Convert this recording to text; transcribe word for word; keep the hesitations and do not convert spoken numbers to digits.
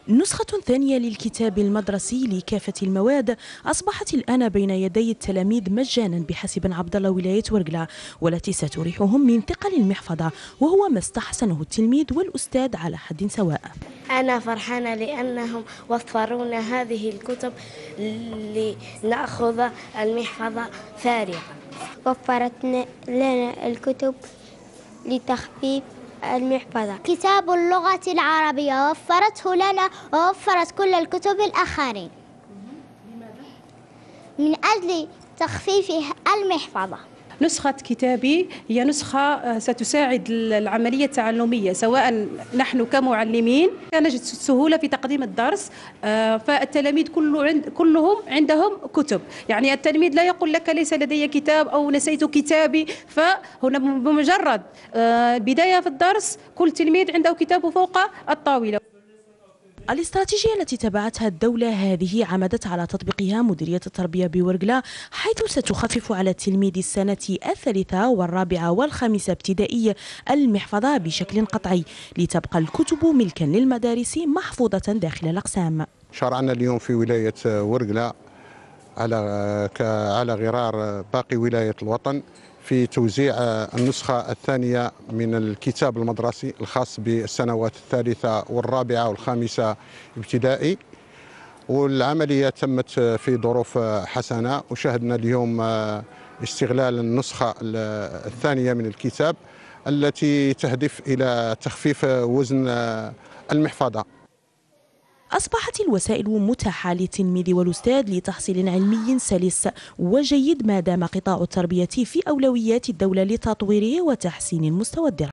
نسخة ثانية للكتاب المدرسي لكافة المواد أصبحت الآن بين يدي التلاميذ مجانا بحسب عبد الله ولاية ورقلة، والتي ستريحهم من ثقل المحفظة، وهو ما استحسنه التلميذ والأستاذ على حد سواء. أنا فرحانة لأنهم وفرونا هذه الكتب لنأخذ المحفظة فارغة. وفرت لنا الكتب لتخفيف المحفظة. كتاب اللغة العربية وفرته لنا ووفرت كل الكتب الآخرين من أجل تخفيف المحفظة. نسخة كتابي هي نسخة ستساعد العملية التعلمية، سواء نحن كمعلمين نجد سهولة في تقديم الدرس، فالتلاميذ كلهم عندهم كتب، يعني التلميذ لا يقول لك ليس لدي كتاب أو نسيت كتابي، فهنا بمجرد بداية في الدرس كل تلميذ عنده كتابه فوق الطاولة. الاستراتيجية التي تبعتها الدولة هذه عمدت على تطبيقها مديرية التربية بورقلة، حيث ستخفف على تلميذ السنة الثالثة والرابعة والخامسة ابتدائي المحفظة بشكل قطعي، لتبقى الكتب ملكا للمدارس محفوظة داخل الأقسام. شرعنا اليوم في ولاية ورقلة على على غرار باقي ولاية الوطن في توزيع النسخة الثانية من الكتاب المدرسي الخاص بالسنوات الثالثة والرابعة والخامسة ابتدائي، والعملية تمت في ظروف حسنة، وشاهدنا اليوم استغلال النسخة الثانية من الكتاب التي تهدف إلى تخفيف وزن المحفظة. أصبحت الوسائل متاحة للتلميذ والأستاذ لتحصيل علمي سلس وجيد، ما دام قطاع التربية في أولويات الدولة لتطويره وتحسين مستوى الدراسة.